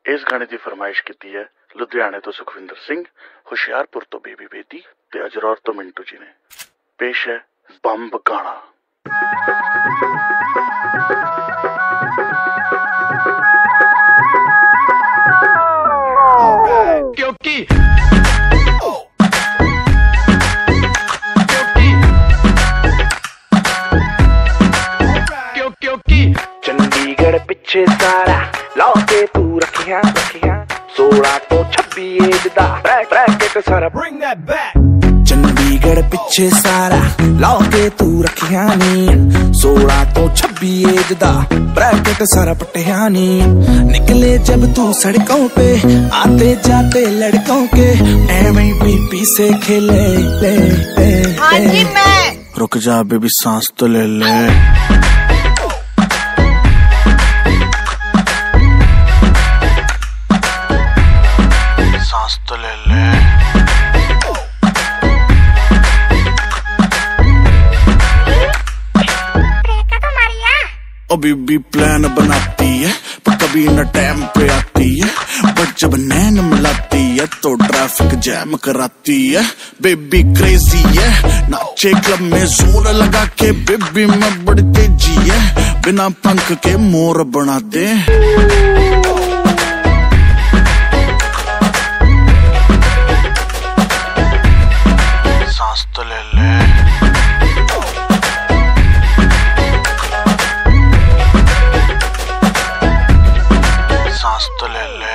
इस गाने की फरमाइश की है लुधियाने तो सुखविंदर सिंह, होशियारपुर तो बेबी बेदी ते अजरौर तो मिंटू जी ने। पेश है बंब गाना। क्योंकि चंडीगढ़ पिछे सारा लौटे तू रखिया 16 तो 26 एज दा ब्रैकेट सारा bring that back। चंडीगढ़ पिछे सारा लौटे तू रखिया नी 16 तो 26 एज दा ब्रैकेट सारा पटिया नी। निकले जब तू सड़कों पे आते जाते लड़कों के एवं पीपी से खेले ले ले। हाँ जी मैं। रुक जा बेबी सांस तो ले ले। सांस तो ले ले। अभी भी प्लान बनाती है पर कभी न टाइम पे आती है, बट जब नैन मिलाती है तो ट्रैफिक जैम कराती है। बेबी क्रेजी है नाचे क्लब में जोर लगा के, बेबी में बड़ी तेजी है बिना पंख के मोर बना दे। सांस तो ले ले। सांस तो ले ले।